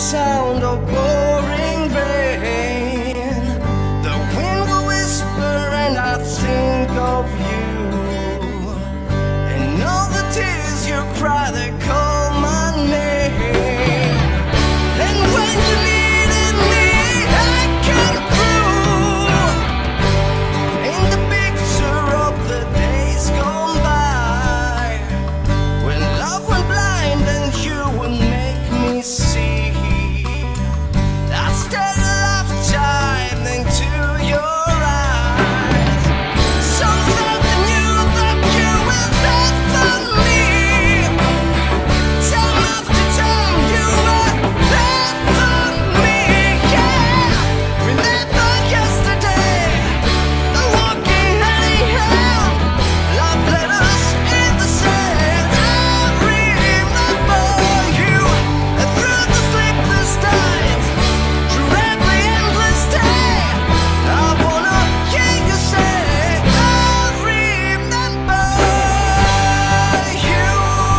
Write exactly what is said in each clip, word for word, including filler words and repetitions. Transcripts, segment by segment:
sound of pouring rain. The wind will whisper and I think of you, and all the tears you cry, they call my name. And when you needed me, I came through. Paint the picture of the days gone by, when love went blind and you would make me see. I stared a lifetime into your eyes, so that I knew that you were there for me. Time after time you were there for me, yeah. Remember yesterday, walking hand in hand, love letters in the sand. I remember you through the sleepless nights, through every endless day. I wanna hear you say, I remember you.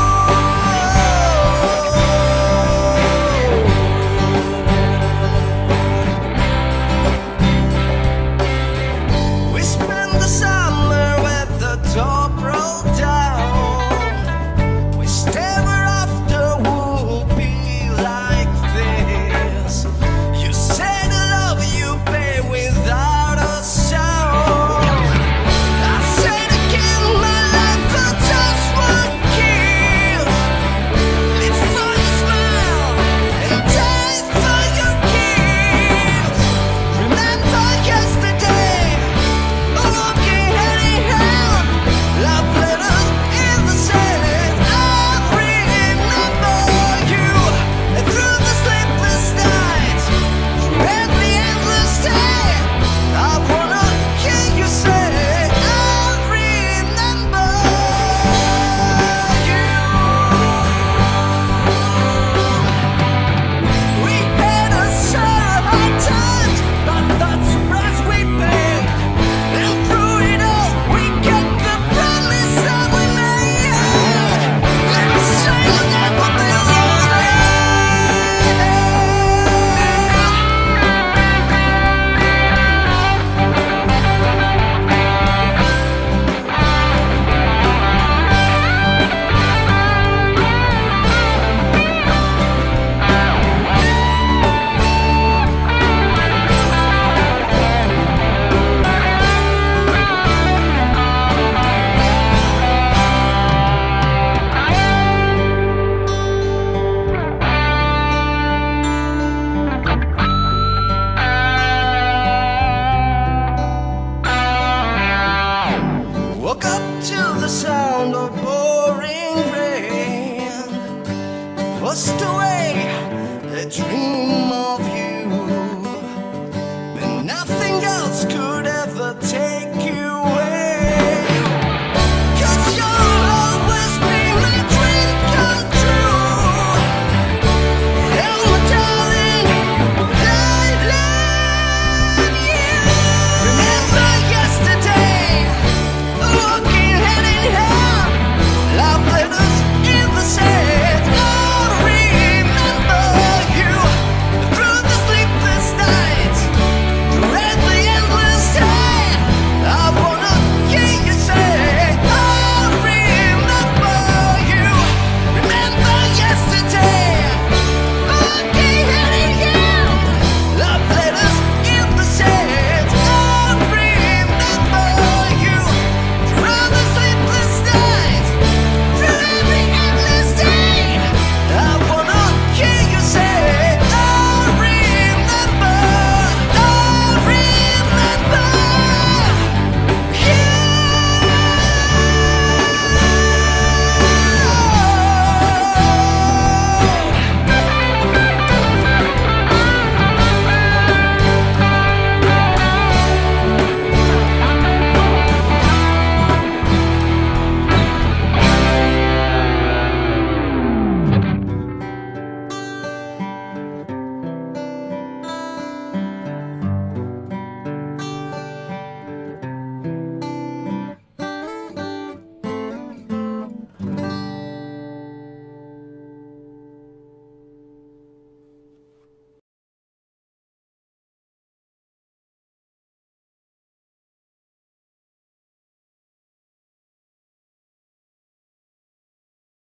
We spent the summer with the top rolled down. We ever after would be like this. You said I love you, babe, without a sound. I said again, my life for just one kiss. Live for your smile and die for your kiss. Remember yesterday, walking hand in hand, love letters in the sand. I remember you through the sleepless nights, through every endless day. I wanna hear you say, I remember you. We had a set of hard times, but that's the price we paid. And through it all, we kept the promise that we made. Let's say you'll never be lonely. Woke up to the sound of pouring rain, pushed away a dream